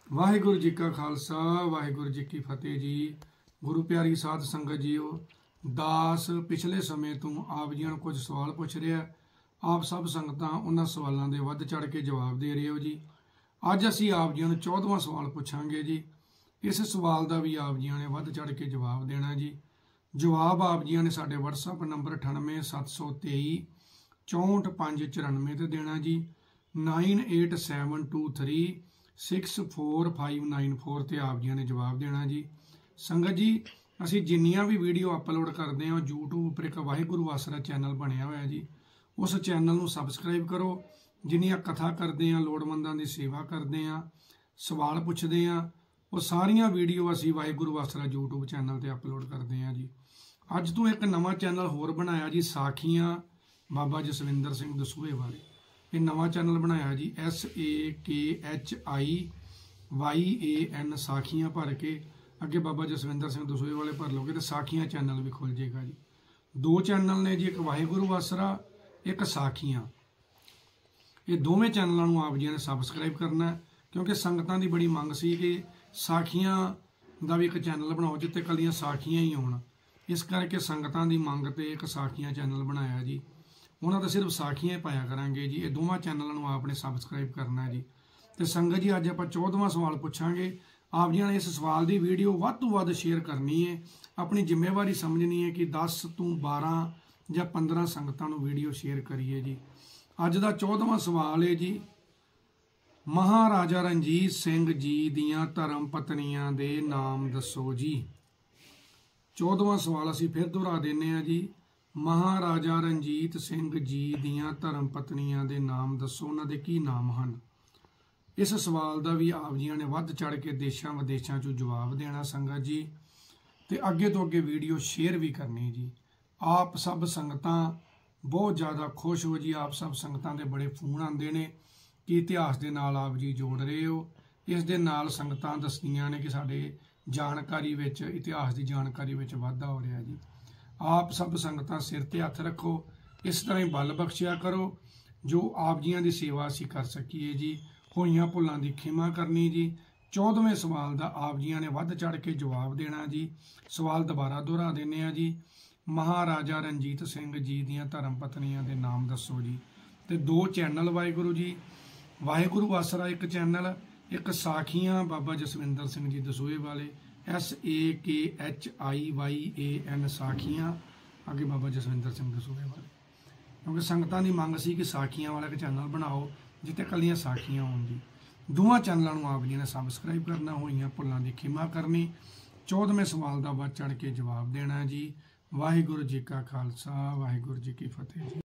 वाहिगुरु जी का खालसा वाहिगुरु जी की फतेह जी। गुरु प्यारी साध संगत जीओ, दास पिछले समय तो आप जी ਨੂੰ कुछ सवाल पुछ रहा। आप सब संगतां उन्हां सवालों के वध चढ़ के जवाब दे रहे हो जी। अज असी आप जी ਨੂੰ 14वां सवाल पुछांगे जी। इस सवाल का भी आप जी ने वध चढ़ के जवाब देना जी। जवाब आप जी ने साडे WhatsApp नंबर 9873 64594 ते देना जी। 9872364594 ते आप जी ने जवाब देना जी। संगत जी, असी जिन्नियां भी वीडियो अपलोड करते हैं यूट्यूब पर एक वाहिगुरु आसरा चैनल बनया हुआ जी। उस चैनल को सबसक्राइब करो। जिन्नियां कथा करते हैं, लोड़वंदां की सेवा करते हैं, सवाल पुछते हैं, वो सारिया वीडियो असी वाहिगुरु आसरा यूट्यूब चैनल पर अपलोड करते हैं जी। अज तो एक नवा चैनल होर बनाया जी, साखियां बाबा जसविंदर सिंह दसूहे वाले। ये नवा चैनल बनाया जी, SAKHIYAN साखियां भर के अगे बाबा जसविंदर सिंह दसूहे वाले भर लोगे तो साखियां चैनल भी खुल जाएगा जी। दो चैनल ने जी, एक वाहिगुरु आसरा, एक साखियां। ये दोवें चैनलों आप जी ने सबसक्राइब करना है, क्योंकि संगतां की बड़ी मंग सी कि साखियां का भी एक चैनल बनाओ जिते कलियां साखियां ही होण। इस करके संगतां की मंग ते एक साखियां चैनल बनाया जी। उन्होंने तो सिर्फ साखियां पाया करांगे जी। ये दोवां चैनलों आपने सबसक्राइब करना है जी। तो संगत जी, अज आप 14वां सवाल पूछांगे। आप जी ने इस सवाल की वीडियो वध तो वध शेयर करनी है। अपनी जिम्मेवारी समझनी है कि 10 तो 12 या 15 संगतां नूं वीडियो शेयर करिए जी। अज का 14वां सवाल है जी, महाराजा रणजीत सिंह जी दियां धर्म पत्नियां दे नाम दसो जी। 14वां सवाल असी फिर दोहरा देने हैं जी। महाराजा रणजीत सिंह जी दियां धर्म पत्नियां दे नाम दसो, उन्हां दे की नाम हैं। इस सवाल का भी आप जी ने वध चढ़ के देशों विदेशों चों जवाब देना संगत जी। तो अगे तो अगे वीडियो शेयर भी करनी जी। आप सब संगतां बहुत ज़्यादा खुश हो जी। आप सब संगतां दे बड़े फोन आते हैं कि इतिहास के नाल आप जी जोड़ रहे हो। इस दे नाल संगतां दसदियां ने कि साडे जानकारी विच, इतिहास की जानकारी विच वाधा हो रहा जी। आप सब संगतां सिर ते हथ रखो, इस तरह ही बल बख्शिया करो जो आप जियां दी सेवा असीं कर सकीए जी। होइयां भुलां दी खिमा करनी जी। 14वें सवाल का आप जियां ने वध चढ़ के जवाब देना जी। सवाल दोबारा दोहरा देने आ जी। महाराजा रणजीत सिंह जी दियां धर्म पत्नियां दे नाम दसो जी। ते दो चैनल वाहिगुरु जी, वाहिगुरु आसरा एक चैनल, एक साखियां बाबा जसविंदर सिंह जी दसूहे वाले, SAKHIYAN साखियां, अगे बाबा जसविंदर सिंह दसूहे वाले। क्योंकि संगतां की मंग सी कि साखियां वाला एक चैनल बनाओ जिते कलियां साखियां होण जी। दोवां चैनलों आप जी ने सबसक्राइब करना, होइयां भुलां दी खिमा करनी। 14वें सवाल का वध चढ़ के जवाब देना जी। वाहिगुरु जी का खालसा वाहिगुरु जी की फतेह जी।